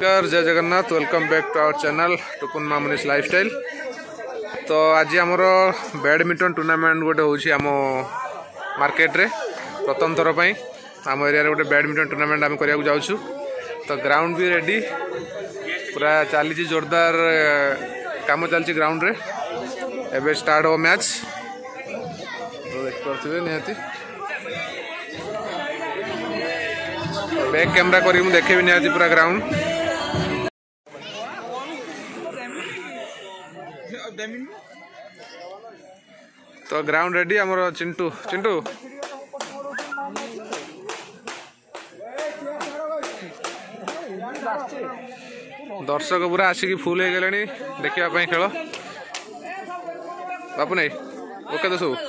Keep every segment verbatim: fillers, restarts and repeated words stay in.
नमस्कार, जय Jagannath. Welcome back to our channel Tukun मामुनिस लाइफस्टाइल। तो आज आमर बैडमिंटन टूर्नामेंट गोटे होची आम मार्केट रे प्रथम थर पई आम एरिया रे गोटे बैडमिंटन टूर्नामेंट आम करिया जाउछु। तो ग्राउंड भी रेडी पूरा चली जोरदार काम चलची ग्राउंड रे। एबे स्टार्ट हो मैच तो देख पारथिबे निहाती बैक कैमरा करी मु देखेबी निहाती पूरा ग्राउंड। तो ग्राउंड रेडी आमर चिंटू चिंटू दर्शक पूरा आसिक फुल हो गले देखा खेल बापू नहीं ओके तो सब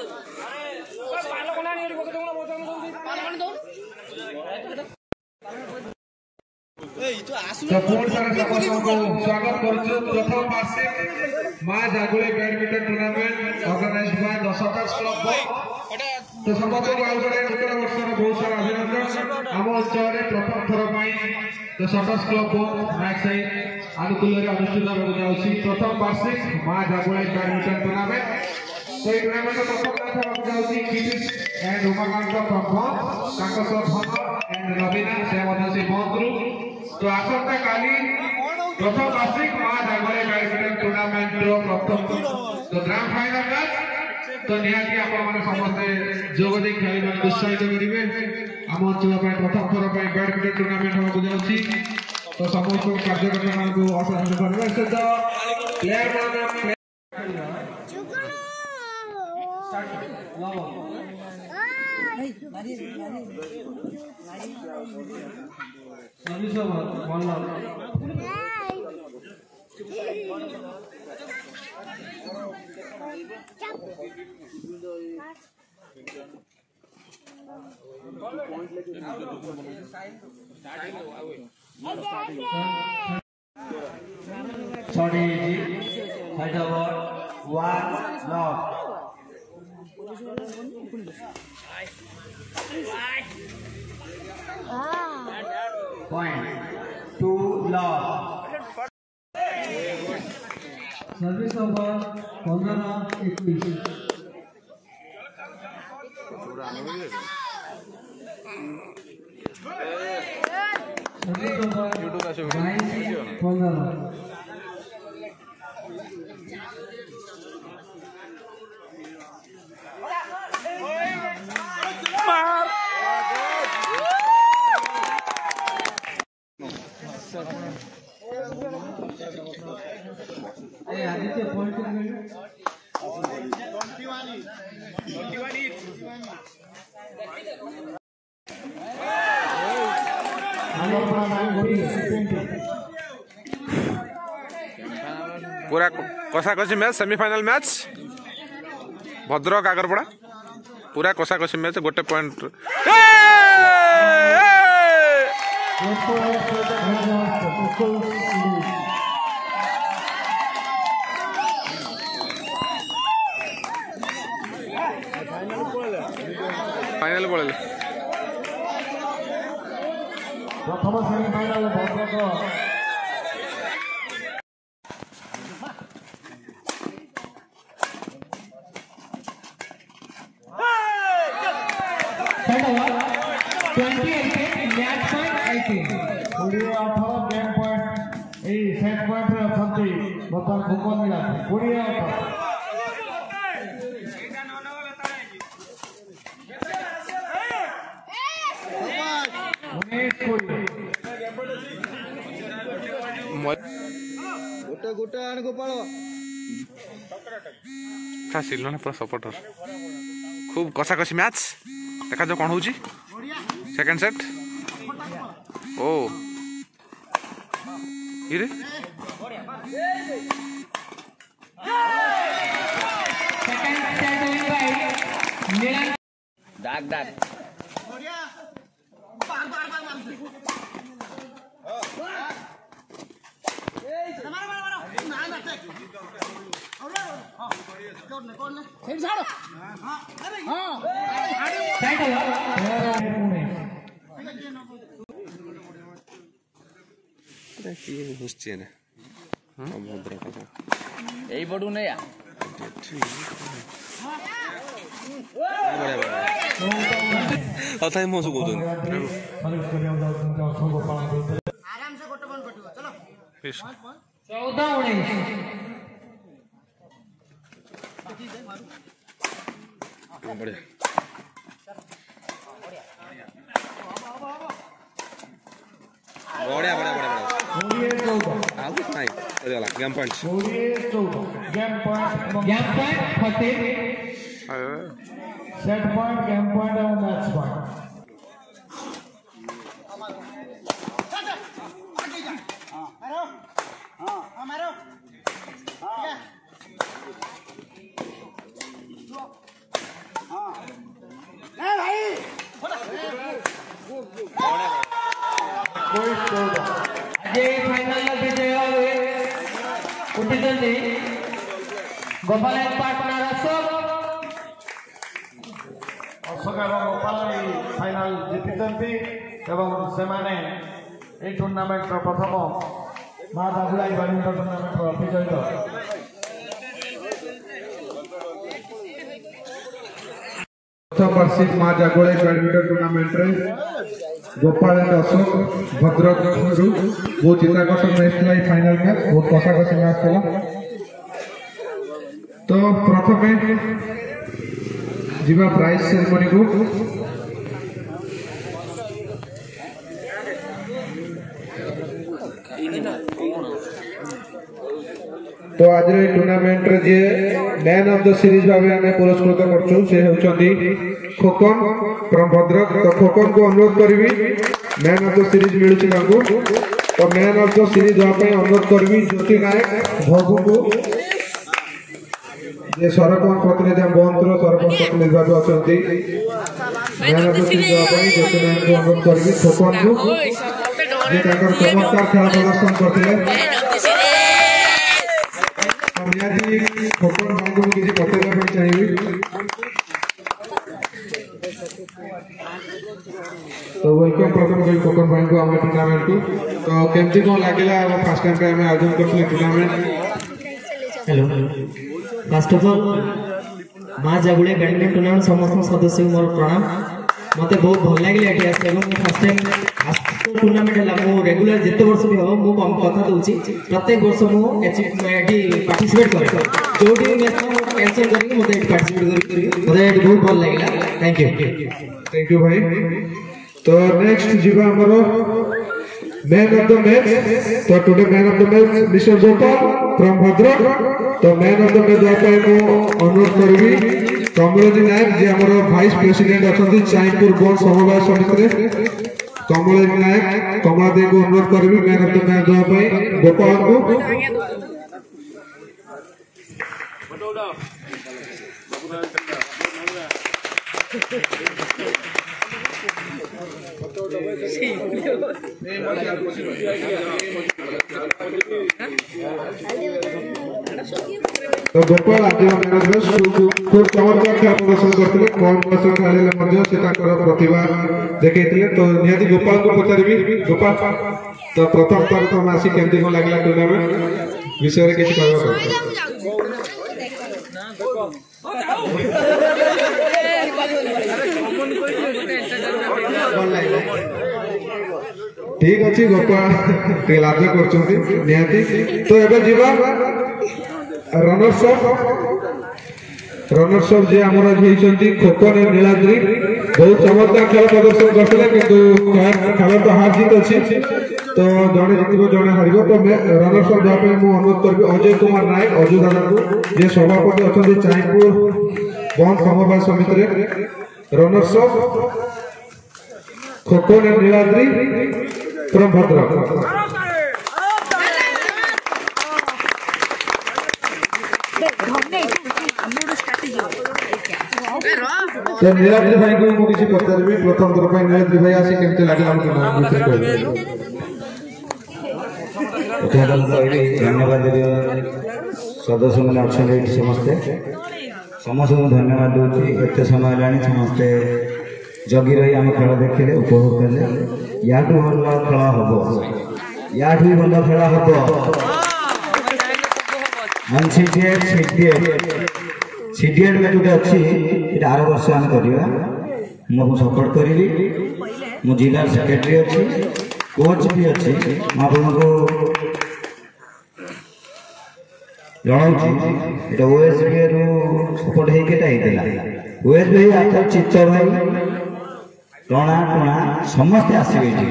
स्वागत करछु प्रथम वार्षिक मां Jagule badminton tournament organised by the Shutters Club. तो समस्त आयोजन नूतन वर्ष बहुत सारा अभिनंदन। आम अंचल प्रथम थर द शटर्स क्लब मैच आनुकूल्य अनुष्ठित होगा जाउछि प्रथम वार्षिक मां जागुले बैडमिंटन टूर्नामेंट। तो टूर्नामेंट प्रथम मैच होगा जाउछि किटिस एंड उमाकांत प्रथम तांको धन एंड रवीना से मध्य से बंदरू। तो आसंता काली प्रथम वार्षिक मां जागुले बैडमिंटन टूर्नामेंट प्रथम तो ग्रांड फाइनल मैच। तो निहाती आपण समस्ते जोग दे खेल उत्साहित करेंगे। आम अंचल प्रथम थर बैडमिंटन टूर्नामेंट होगा जाउछि। तो समस्त कार्यकर्ता मान को अभिनंदन करबे सहित प्लेयर मान sorry fight over one love point two love service over पंद्रह इक्कीस सर्विस ओवर बाईस पंद्रह ए आदित्य पॉइंट पूरा कषा कषि match semifinal match Bhadrak Agarpada पूरा कषा कषि मैच गोटे पॉइंट फाइनल पड़े प्रथम सेमीफाइनल भद्रक गोटे गोटे आन गोपाल पूरा सपोर्टर खूब कषा कषि मैच देखा जो कौन हो सेकेंड सेट ओ इरे दाग दाग এই বড়ু নেই କଥା ମୋ ସବୁ କହୁଛନ୍ତି ଆରାମସେ ଗୋଟେ ବଲ୍ କଟିବ ଚलो ଚଉଦ ଉଣେଇଶ ବଢିଆ ବଢିଆ ବଢିଆ ବଢିଆ କୋଡ଼ିଏ ଚଉଦ ଆଉ କିଛି ନାହିଁ ସରିଗଲା ଗେମ୍ ପଏଣ୍ଟ କୋଡ଼ିଏ ଚଉଦ game point game point fourteen set point game point और मैच पॉइंट फाइनल विजय उठी गोपाल पार्टनर अशोक अशोक एवं गोपाल फाइनाल जीति टूर्नामेंट प्रथम माँ जागुलाई बैडमिंटन टूर्नामेंट अभिजयित प्रथम वार्षिक माँ जागुलाई बैडमिंटन टूर्नामेंट रे गोपाल एंड अशोक भद्रक बहुत चित्ताकर्षक मैच था फाइनल मैच बहुत कषाकषि मैच था तो प्रथम जीवा प्राइज सेरेमनी को तो आज टूर्नामेंट रे जे मैन ऑफ द सीरीज भाव आम पुरस्कृत करछू से होचंदी खोकन फ्रॉम भद्रक तो खोकन को अनुरोध करी मैन ऑफ द सीरीज मिलुची तांको तो मैन ऑफ द सीरीज दवा पे अनुरोध करी ज्योति नायक भगु को ये सरपंच प्रतिनिधि हम बंतर सरपंच प्रतिनिधि भाव अछंती मैन ऑफ द सीरीज दवा पे ज्योति नायक को अनुरोध करी खोकन को जे ताकर चमत्कार खेल प्रदर्शन करथिले खोकन भाई को किसी पटेला चाहिए तो वेलकम प्रथम करी खोकन भाई को आम टूर्नामेंट को तो केमती कौन लगे फर्स्ट टाइम आम आयोजन करते tournament hello first of all माँ जागुड़े बैडमिंटन टूर्नामेंट समस्त सदस्य मोर प्रणाम मत बहुत भल लगे ये फर्स्ट टाइम टूर्नामेंट है रेगुलर जिते वर्ष भी हम मुझे कथा दूसरी प्रत्येक वर्ष मुझे पार्टिसिपेट करे जो मैच कैंसल करके मत पार्टिसिपेट कर मत बहुत भल लगे थैंक यू थैंक यू भाई तो नेक्स्ट जीवा हमरो मैन ऑफ द मैच तो today man of the match mister Gopal from Bhadrak तो मैन ऑफ द मैच दवा मु अनुरोध करबी कमलजी नायक जे हमरो वाइस प्रेसिडेंट अछंती चाइपुर बोर्ड समवाय समिति रे कमलजी नायक कमला दे को अनुरोध करबी मैन ऑफ द मैच दवा गोपाल को तो गोपाल आज खूब चमत्कार खेल प्रदर्शन करते कम बयस खेल प्रतिभा देखते तो निहाती गोपाल को पचारि गोपाल तो प्रथम थर तुम आसी केमती कौन लगे टूर्नामेंट विषय में किसी कहवा ठीक अच्छे गोपाल लाज कर तो एवं जीवा रनर्स अप रनर्स अप जे हमर होइछंती खोकन नीलाद्री बहुत चमत्कार खेल प्रदर्शन करथिले किंतु खेल तो हार जीत अछि तो जणे जितबो जणे हारिबो तो रनर्स अप जा पे मु अनुरोध करबी अजय कुमार नायक अजय दादा को जे सभापति अछंती चाइपुर बंद समवाय समिति रे runners up Khokan Niladri from Bhadrak तो नीलाद्री भाई को मु किसी पचारि प्रथम थर पर नीलाद्री भाई आसी केमते लागला हम धन्यवाद सदस्य मैंने अच्छा समस्ते समस्त को धन्यवाद दूसरी एत समय है समस्ते जगी रही आम खेल देखिले उपभोग कले या भल खेल हम या भी भल खेल हम अनसीडीएड सीडीएड सीडीएड में जो अच्छी आर वर्ष आम करवा मुझे सपोर्ट करी मु जिला सेक्रेटरी अच्छी कोच भी अच्छी आपको जनाऊँ ओएसबी रु सपोर्ट होता ओएसबी आथर चित्त भाई टणा टणा समस्ते आसवे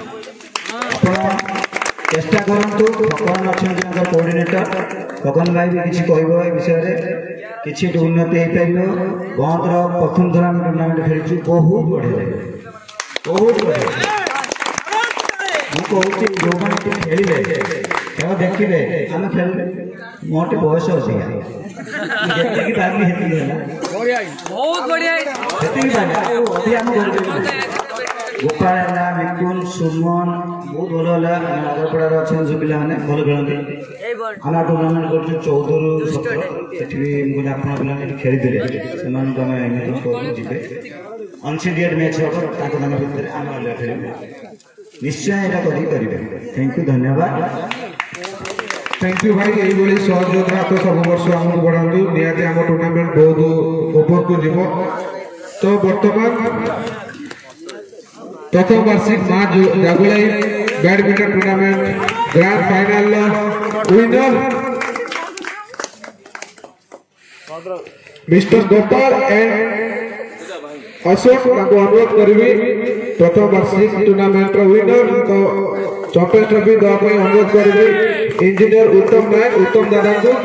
चेष्टा करूँ भगवान अच्छा कोऑर्डिनेटर भगवान भाई भी किसी कह विषय किसी उन्नति हो पार बंदर प्रथम थर आम टूर्णामेंट खेलु बहुत बढ़िया लगे बहुत बढ़िया मुझे जो मैंने खेलिले खेल देखिले आम खेल मोटे बयस अधिका बहुत बढ़िया गोपाल है मिकुल सुमन बहुत भल है आगरपड़ार अच्छे सब पिला भल खेलते आम टूर्णामेंट कर चौदह रु सतर आप खेली जी अनसीडीएड मैच हम भितर आम खेल निश्चय यहाँ करेंगे थैंक यू धन्यवाद थैंक यू भाई यही सहयोगिता तो सब वर्ष आम बढ़ातु निहती आम टूर्णामेंट बहुत ओवर को जीव तो बर्तमान प्रथम वार्षिक माँ Jagulai badminton tournament grand final winner mister Gopal and Ashok अनुरोध करी प्रथम वार्षिक टूर्नामेंट विनर तो चैंपियन ट्रॉफी देवाई अनुरोध करी इंजीनियर उत्तम नायक उत्तम दादा को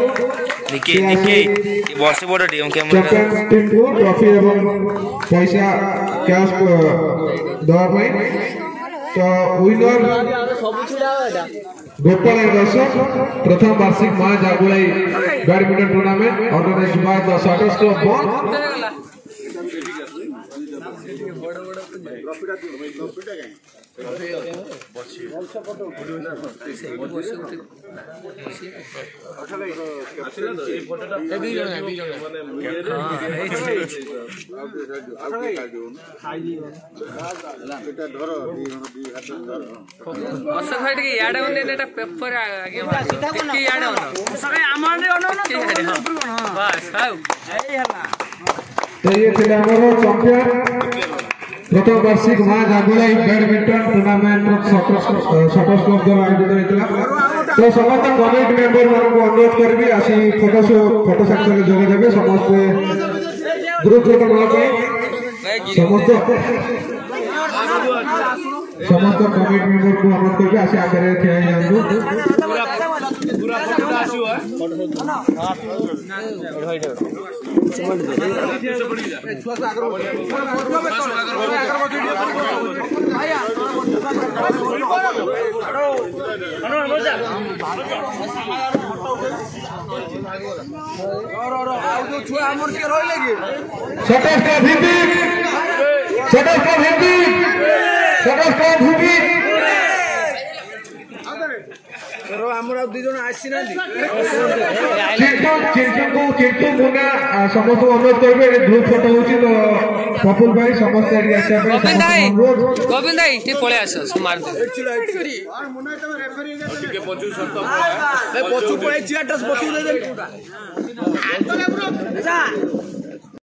चैंपियन टीम को ट्रॉफी एवं पैसा कैश देवाई तो विनर गोपाल एंड अशोक प्रथम वार्षिक माँ Jagulai badminton tournament organised by the Shutters Club बंद अशोक भाई टिके याडे ओने एटा पेपर आगे टिके याडे ओनो सके आमान रे ओनो ना बस हाउ एई हला तो ये थे हमारा चैंपियन प्रथम वार्षिक माँ Jagulai badminton tournament Shutters Club द्वारा आयोजित होता तो समस्त कमिटी मेंबर मान को अनुरोध करी आसी फोटो फोटो सेक्शन जोगदेवे समस्त ग्रुप फोटो समस्त समस्त कमिटी मेंबर को अनुरोध करके आसी आगे ठिया जांतु शटर्स का भिंडी शटर्स का भिंडी शटर्स का भिंडी समस्त अनुरोध करेंगे ग्रुप फोटो हो तो पपुल भाई समस्त गोविंद भाई पड़े आस मार पचू पड़े